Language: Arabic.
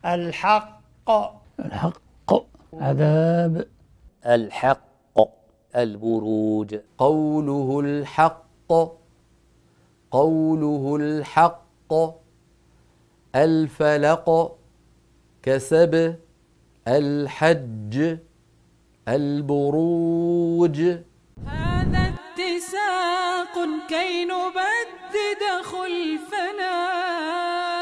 الحق. الحق عذاب. الحق البروج. قوله الحق، قوله الحق. الفلق كسب. الحج البروج. هذا اتساق كي نبدد خلفنا